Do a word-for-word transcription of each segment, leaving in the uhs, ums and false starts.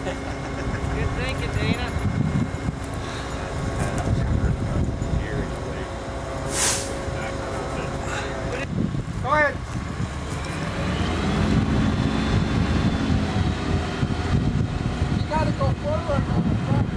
Good thinking, Dana. Go ahead. You gotta go forward on the front.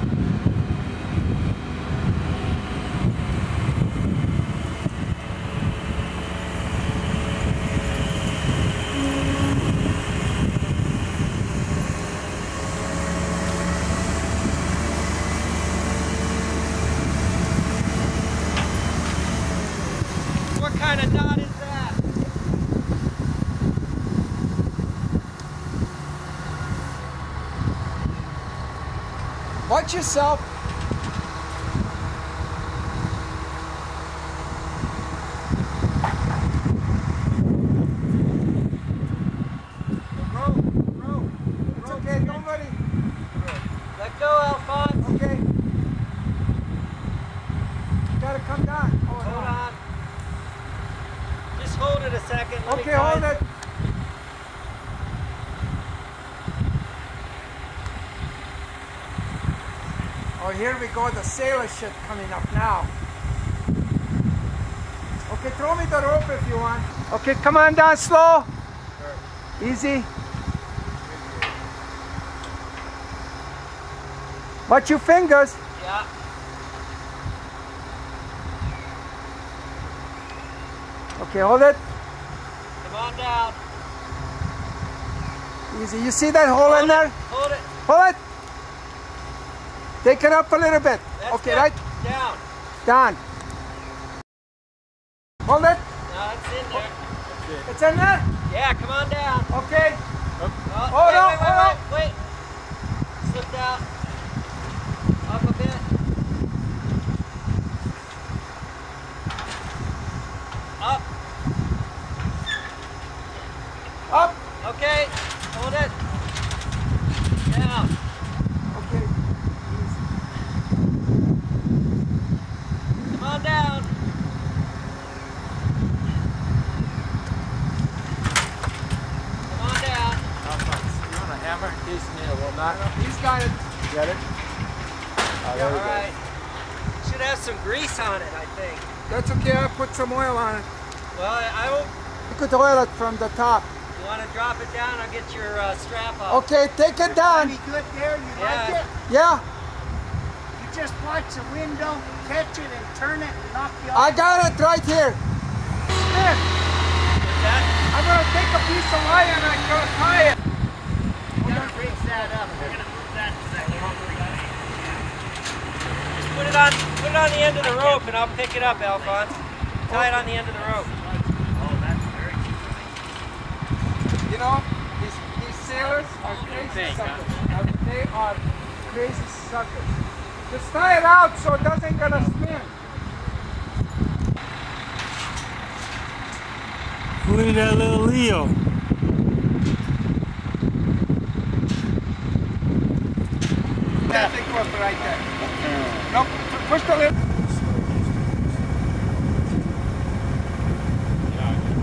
What kind of knot is that? Watch yourself. Row, row. It's okay, don't worry. Let go, Alphonse. Okay. You gotta come down. Hold, Hold on. on. Just hold it a second. Let me Okay, try hold it. Oh, here we go, the sailor shit coming up now. Okay, throw me the rope if you want. Okay, come on down slow. Sure. Easy. Watch your fingers. Yeah. Okay, hold it. Come on down. Easy. You see that hole Hold in there? it. Hold it. Hold it. Take it up a little bit. That's okay, good. right? Down. Down. Hold it. No, it's in there. It's in there? Yeah, come on down. Okay. Oh, Hold wait, on, wait, hold wait, wait, wait. Slipped out. Up a bit. Up. Up. Okay. Hold it. Down. Okay. Come on down. Come on down. You want a hammer in case you need a little knot? He's got it. Got it? Oh, there All we go. right. Should have some grease on it, I think. That's okay. I'll put some oil on it. Well, I, I will. You could oil it from the top. You want to drop it down? I'll get your uh, strap off. Okay, take it down. Good there, you Yeah. like it? Yeah, You just watch the window, catch it and turn it and knock you I off. got it right here. Smith, What's that? I'm gonna take a piece of wire and I'm gonna tie it. We're gonna raise that up. We're gonna move that to that Just put it on, put it on the end of the rope, and I'll pick it up, Alphonse. Tie it on the end of the rope. Oh, that's very You know, these, these sailors are crazy suckers. Uh, They are crazy suckers. Just tie it out so it doesn't gonna spin. Look at that little Leo. That thing goes right there. No, push the lip.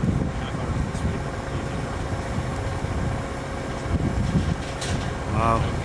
Wow.